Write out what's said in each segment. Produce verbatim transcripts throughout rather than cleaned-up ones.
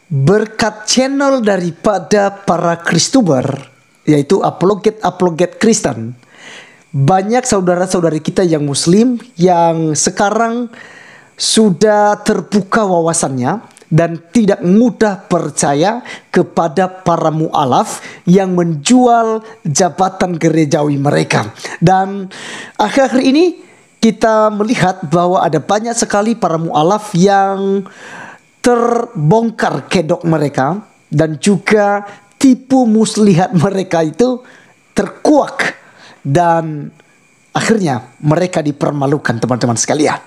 berkat channel daripada para Kristuber, yaitu apologet-apologet Kristen, banyak saudara-saudari kita yang muslim yang sekarang sudah terbuka wawasannya dan tidak mudah percaya kepada para mu'alaf yang menjual jabatan gerejawi mereka. Dan akhir-akhir ini kita melihat bahwa ada banyak sekali para mu'alaf yang terbongkar kedok mereka, dan juga tipu muslihat mereka itu terkuak, dan akhirnya mereka dipermalukan, teman-teman sekalian.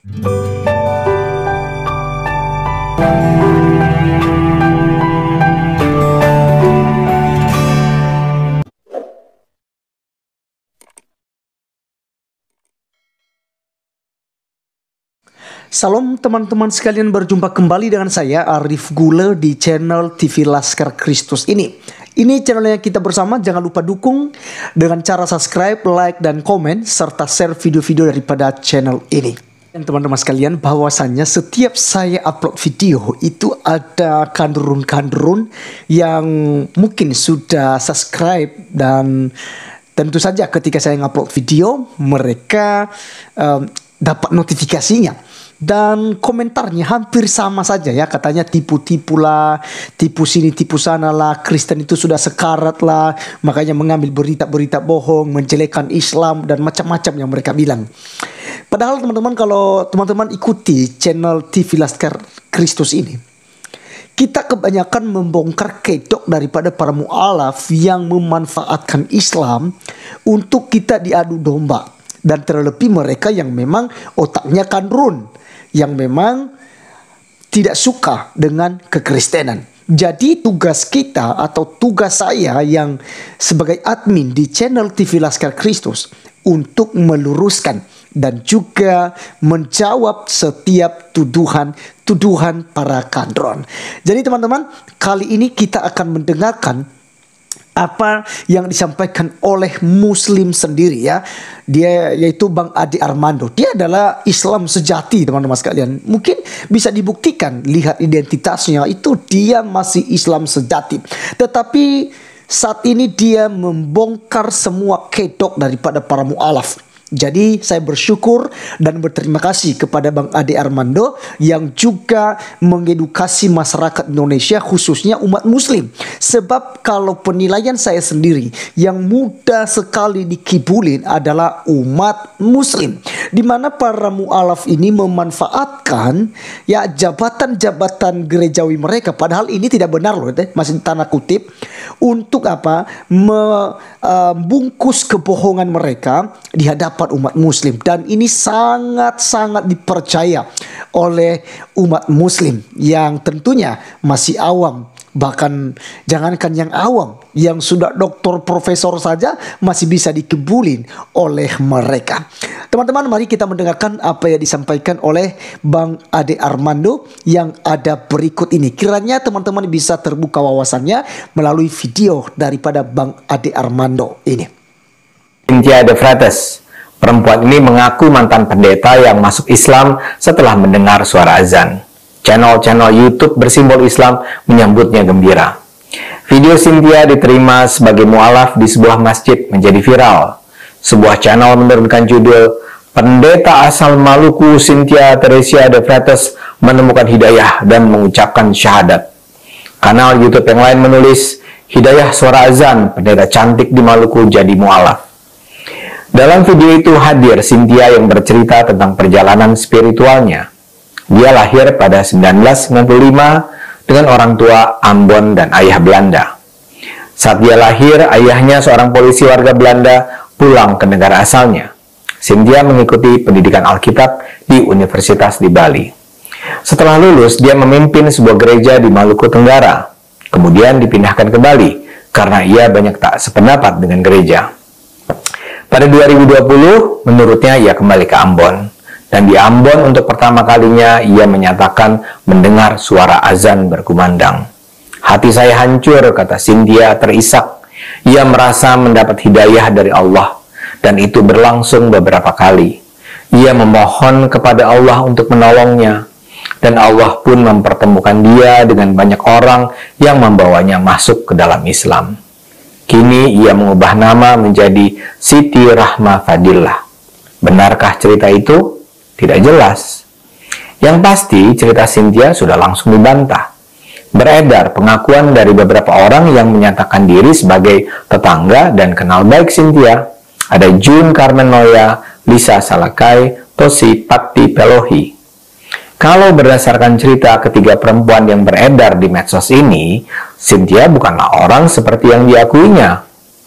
Salam teman-teman sekalian, berjumpa kembali dengan saya Arif Gule di channel T V Laskar Kristus ini. Ini channelnya kita bersama, jangan lupa dukung dengan cara subscribe, like, dan komen, serta share video-video daripada channel ini. Dan teman-teman sekalian, bahwasannya setiap saya upload video itu ada kandurun-kandurun yang mungkin sudah subscribe, dan tentu saja ketika saya ngupload video mereka um, dapat notifikasinya. Dan komentarnya hampir sama saja ya, katanya tipu-tipu lah, tipu sini tipu sana lah, Kristen itu sudah sekarat lah, makanya mengambil berita-berita bohong, menjelekkan Islam, dan macam-macam yang mereka bilang. Padahal teman-teman, kalau teman-teman ikuti channel T V Laskar Kristus ini, kita kebanyakan membongkar kedok daripada para mu'alaf yang memanfaatkan Islam untuk kita diadu domba. Dan terlebih mereka yang memang otaknya kandrun, yang memang tidak suka dengan kekristenan. Jadi tugas kita atau tugas saya yang sebagai admin di channel T V Laskar Kristus untuk meluruskan dan juga menjawab setiap tuduhan-tuduhan para kandron. Jadi teman-teman, kali ini kita akan mendengarkan apa yang disampaikan oleh Muslim sendiri ya. Dia yaitu Bang Ade Armando. Dia adalah Islam sejati, teman-teman sekalian. Mungkin bisa dibuktikan, lihat identitasnya, itu dia masih Islam sejati. Tetapi saat ini dia membongkar semua kedok daripada para mu'alaf. Jadi saya bersyukur dan berterima kasih kepada Bang Ade Armando yang juga mengedukasi masyarakat Indonesia, khususnya umat muslim. Sebab kalau penilaian saya sendiri, yang mudah sekali dikibulin adalah umat muslim, di mana para mu'alaf ini memanfaatkan ya jabatan-jabatan gerejawi mereka, padahal ini tidak benar loh, masih tanda kutip, untuk apa? Membungkus kebohongan mereka di hadapan umat muslim. Dan ini sangat-sangat dipercaya oleh umat muslim yang tentunya masih awam. Bahkan jangankan yang awam, yang sudah doktor profesor saja masih bisa dikebulin oleh mereka. Teman-teman, mari kita mendengarkan apa yang disampaikan oleh Bang Ade Armando yang ada berikut ini. Kiranya teman-teman bisa terbuka wawasannya melalui video daripada Bang Ade Armando ini. Cynthia De Frates. Perempuan ini mengaku mantan pendeta yang masuk Islam setelah mendengar suara azan. Channel-channel YouTube bersimbol Islam menyambutnya gembira. Video Cynthia diterima sebagai mu'alaf di sebuah masjid menjadi viral. Sebuah channel menurunkan judul, "Pendeta asal Maluku Cynthia Teresia De Frates menemukan hidayah dan mengucapkan syahadat." Kanal YouTube yang lain menulis, "Hidayah suara azan, pendeta cantik di Maluku jadi mu'alaf." Dalam video itu hadir Cynthia yang bercerita tentang perjalanan spiritualnya. Dia lahir pada seribu sembilan ratus sembilan puluh lima dengan orang tua Ambon dan ayah Belanda. Saat dia lahir, ayahnya seorang polisi warga Belanda pulang ke negara asalnya. Cynthia mengikuti pendidikan Alkitab di Universitas di Bali. Setelah lulus, dia memimpin sebuah gereja di Maluku Tenggara. Kemudian dipindahkan ke Bali karena ia banyak tak sependapat dengan gereja. Pada dua ribu dua puluh, menurutnya ia kembali ke Ambon. Dan di Ambon untuk pertama kalinya ia menyatakan mendengar suara azan berkumandang. "Hati saya hancur," kata Cynthia terisak. Ia merasa mendapat hidayah dari Allah. Dan itu berlangsung beberapa kali. Ia memohon kepada Allah untuk menolongnya. dan Allah pun mempertemukan dia dengan banyak orang yang membawanya masuk ke dalam Islam. Kini ia mengubah nama menjadi Siti Rahma Fadillah. Benarkah cerita itu? Tidak jelas. Yang pasti cerita Cynthia sudah langsung dibantah. Beredar pengakuan dari beberapa orang yang menyatakan diri sebagai tetangga dan kenal baik Cynthia. Ada June Carmenoya, Lisa Salakai, Tosi Patti Pelohi. Kalau berdasarkan cerita ketiga perempuan yang beredar di medsos ini, Cynthia bukanlah orang seperti yang diakuinya.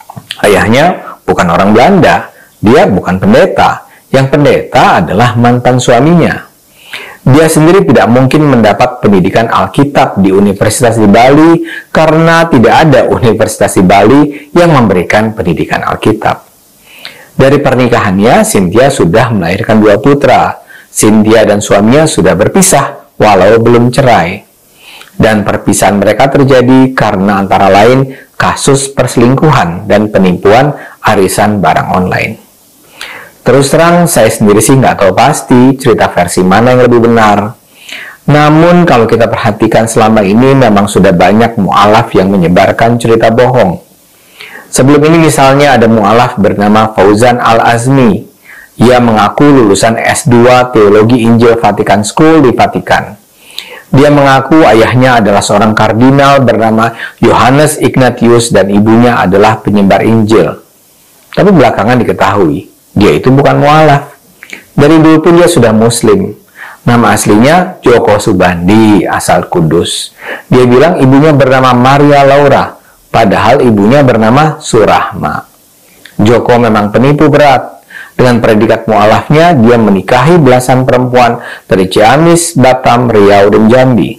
Ayahnya bukan orang Belanda, dia bukan pendeta. Yang pendeta adalah mantan suaminya. Dia sendiri tidak mungkin mendapat pendidikan Alkitab di Universitas di Bali karena tidak ada universitas di Bali yang memberikan pendidikan Alkitab. Dari pernikahannya, Cynthia sudah melahirkan dua putra. Cynthia dan suaminya sudah berpisah, walau belum cerai. Dan perpisahan mereka terjadi karena antara lain kasus perselingkuhan dan penipuan arisan barang online. Terus terang, saya sendiri sih nggak tahu pasti cerita versi mana yang lebih benar. Namun kalau kita perhatikan selama ini memang sudah banyak mu'alaf yang menyebarkan cerita bohong. Sebelum ini misalnya ada mu'alaf bernama Fauzan Al-Azmi. Ia mengaku lulusan S dua Teologi Injil Vatican School di Vatikan. Dia mengaku ayahnya adalah seorang kardinal bernama Yohanes Ignatius dan ibunya adalah penyebar Injil. Tapi belakangan diketahui, dia itu bukan mu'alaf. Dari dulu pun dia sudah muslim. Nama aslinya Joko Subandi, asal Kudus. Dia bilang ibunya bernama Maria Laura, padahal ibunya bernama Surahma. Joko memang penipu berat. Dengan predikat mu'alafnya, dia menikahi belasan perempuan dari Ciamis, Batam, Riau, dan Jambi.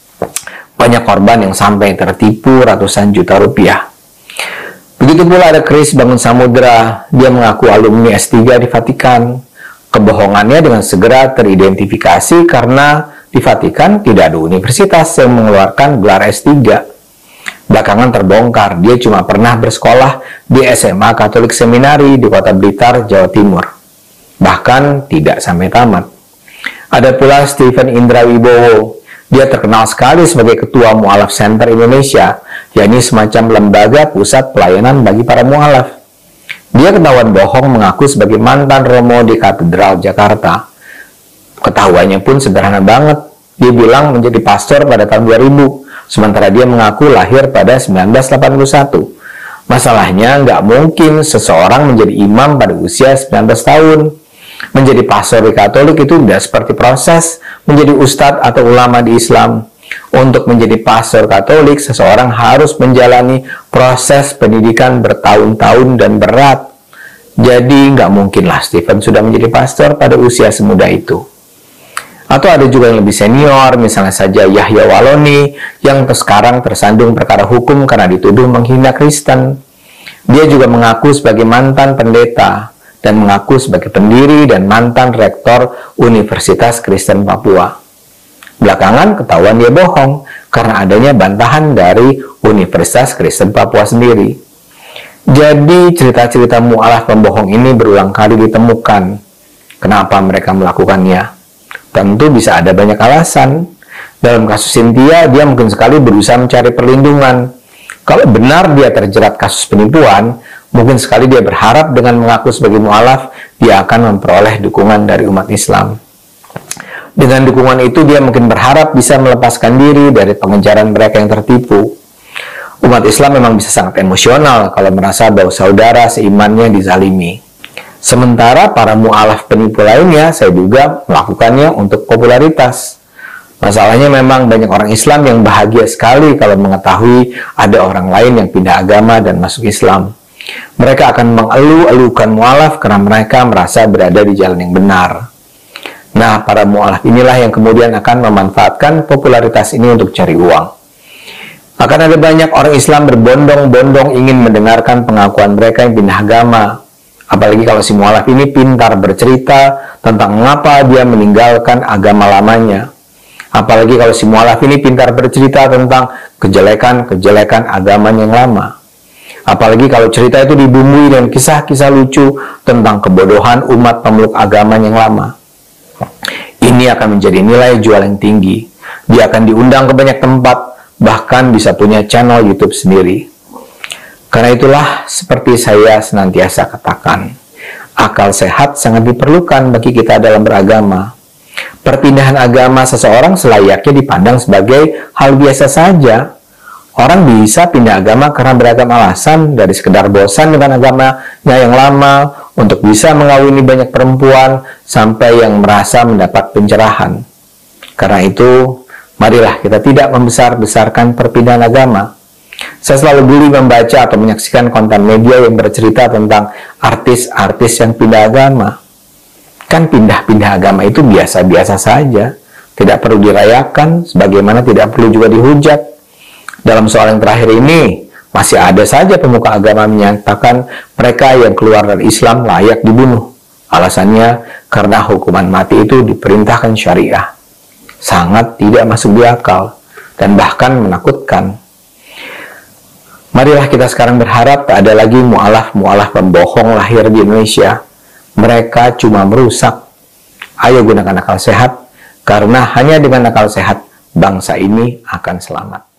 Banyak korban yang sampai tertipu ratusan juta rupiah. Begitu pula ada Chris Bangun Samudra. Dia mengaku alumni S tiga di Vatikan. Kebohongannya dengan segera teridentifikasi karena di Vatikan tidak ada universitas yang mengeluarkan gelar S tiga. Belakangan terbongkar, dia cuma pernah bersekolah di S M A Katolik Seminari di Kota Blitar, Jawa Timur. Bahkan tidak sampai tamat. Ada pula Stephen Indra Wibowo. Dia terkenal sekali sebagai Ketua Mu'alaf Center Indonesia, yakni semacam lembaga pusat pelayanan bagi para mu'alaf. Dia ketahuan bohong mengaku sebagai mantan romo di Katedral Jakarta. Ketahuannya pun sederhana banget. Dia bilang menjadi pastor pada tahun dua ribu. Sementara dia mengaku lahir pada seribu sembilan ratus delapan puluh satu. Masalahnya, nggak mungkin seseorang menjadi imam pada usia sembilan belas tahun. Menjadi pastor di Katolik itu tidak seperti proses menjadi ustadz atau ulama di Islam. Untuk menjadi pastor Katolik, seseorang harus menjalani proses pendidikan bertahun-tahun dan berat. Jadi, nggak mungkinlah Stephen sudah menjadi pastor pada usia semuda itu. Atau ada juga yang lebih senior, misalnya saja Yahya Waloni, yang sekarang tersandung perkara hukum karena dituduh menghina Kristen. Dia juga mengaku sebagai mantan pendeta, dan mengaku sebagai pendiri dan mantan rektor Universitas Kristen Papua. Belakangan ketahuan dia bohong, karena adanya bantahan dari Universitas Kristen Papua sendiri. Jadi cerita-cerita mu'alaf pembohong ini berulang kali ditemukan. Kenapa mereka melakukannya? Tentu bisa ada banyak alasan. Dalam kasus Cynthia, dia mungkin sekali berusaha mencari perlindungan. Kalau benar dia terjerat kasus penipuan, mungkin sekali dia berharap dengan mengaku sebagai mu'alaf, dia akan memperoleh dukungan dari umat Islam. Dengan dukungan itu, dia mungkin berharap bisa melepaskan diri dari pengejaran mereka yang tertipu. Umat Islam memang bisa sangat emosional kalau merasa bahwa saudara seimannya dizalimi. Sementara para mu'alaf penipu lainnya, saya duga melakukannya untuk popularitas. Masalahnya memang banyak orang Islam yang bahagia sekali kalau mengetahui ada orang lain yang pindah agama dan masuk Islam. Mereka akan mengeluh-elukan mu'alaf karena mereka merasa berada di jalan yang benar. Nah, para mu'alaf inilah yang kemudian akan memanfaatkan popularitas ini untuk cari uang. Akan ada banyak orang Islam berbondong-bondong ingin mendengarkan pengakuan mereka yang pindah agama. Apalagi kalau si mu'alaf ini pintar bercerita tentang mengapa dia meninggalkan agama lamanya. Apalagi kalau si mu'alaf ini pintar bercerita tentang kejelekan-kejelekan agamanya yang lama. Apalagi kalau cerita itu dibumbui dengan kisah-kisah lucu tentang kebodohan umat pemeluk agama yang lama. Ini akan menjadi nilai jual yang tinggi. Dia akan diundang ke banyak tempat, bahkan bisa punya channel YouTube sendiri. Karena itulah, seperti saya senantiasa katakan, akal sehat sangat diperlukan bagi kita dalam beragama. Perpindahan agama seseorang selayaknya dipandang sebagai hal biasa saja. Orang bisa pindah agama karena beragam alasan, dari sekedar bosan dengan agamanya yang lama, untuk bisa mengawini banyak perempuan, sampai yang merasa mendapat pencerahan. Karena itu, marilah kita tidak membesar-besarkan perpindahan agama. Saya selalu geli membaca atau menyaksikan konten media yang bercerita tentang artis-artis yang pindah agama. Kan pindah-pindah agama itu biasa-biasa saja, tidak perlu dirayakan, sebagaimana tidak perlu juga dihujat. Dalam soal yang terakhir ini, masih ada saja pemuka agama menyatakan mereka yang keluar dari Islam layak dibunuh. Alasannya karena hukuman mati itu diperintahkan syariah. Sangat tidak masuk di akal dan bahkan menakutkan. Marilah kita sekarang berharap tak ada lagi mu'alaf-mu'alaf pembohong lahir di Indonesia. Mereka cuma merusak. Ayo gunakan akal sehat, karena hanya dengan akal sehat bangsa ini akan selamat.